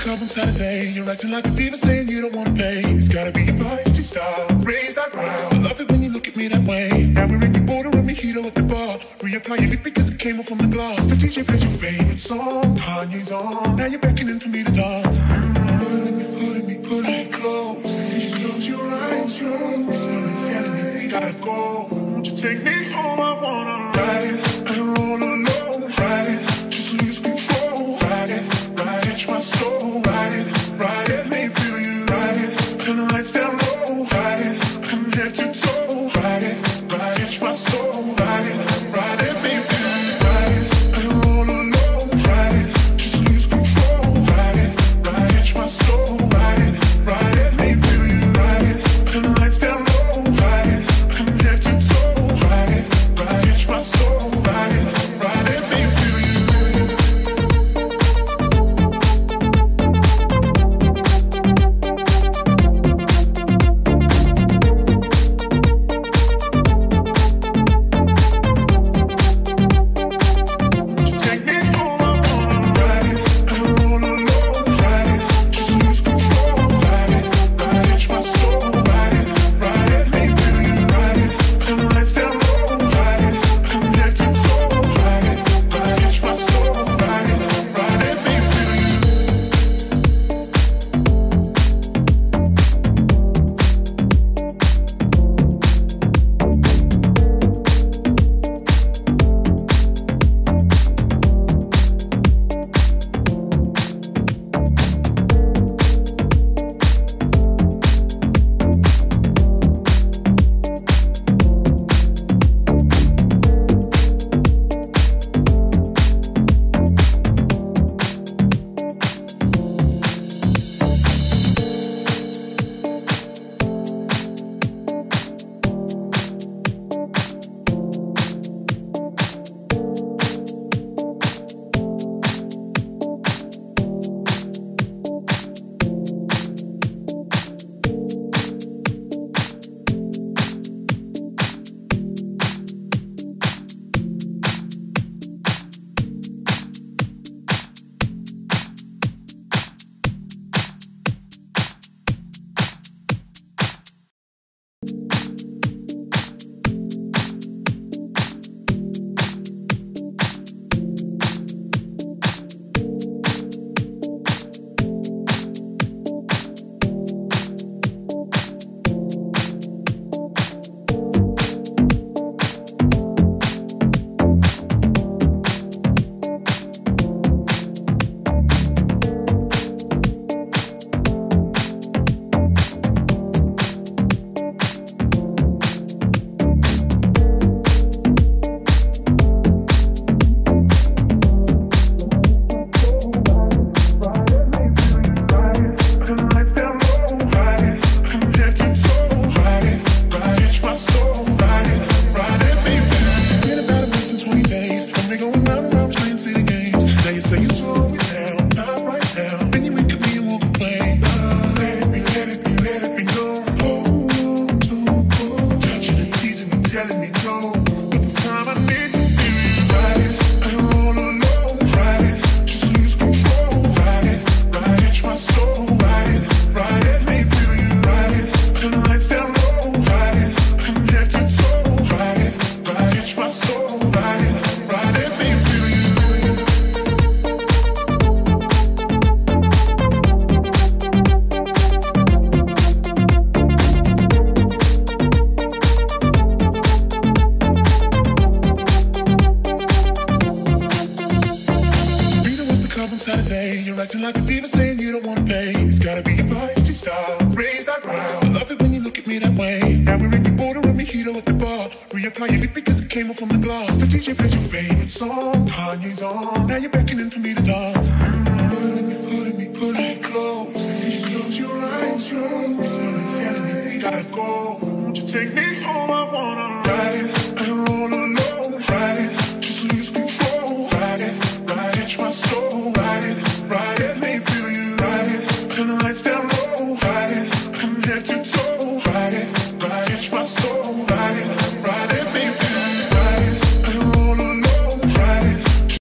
club on Saturday. You're acting like a diva, saying you don't wanna pay. It's gotta be your feisty style. Raise that round. I love it when you look at me that way. Now we're in the border and mojito at the bar. Reapply your lip because it came off from the glass. The DJ plays your favorite song. Kanye's on. Now you're beckoning for me to dance. Pulling me close. Close your eyes, someone's telling me we gotta go. Won't you take me home? I wanna ride it. I don't roll alone. Ride it. Just lose control. Ride it. Catch my soul. Ride it. Let me feel you. Ride it. Turn the lights down low. Ride it. From head to toe. Ride it. Catch my soul. Ride it. Let me feel you. Ride it. I don't roll alone. Ride it. Just lose control. Ride it. Catch my soul. Ride it. Let me feel you. Ride it. Turn the lights down low. Ride it. From head to toe. Ride it. Catch my soul. Ride it. Let me feel you. Saturday, you're acting like a diva, saying you don't wanna pay. It's gotta be your feisty style. Raise that round. I love it when you look at me that way. Now we're in the border and mojito at the bar. Reapply your lip because it came off from the glass. The DJ plays your favorite song. Kanye's on. Now you're beckoning for me to dance. Pulling me close. Close your eyes, someone's telling me we gotta go. Won't you take me home? I wanna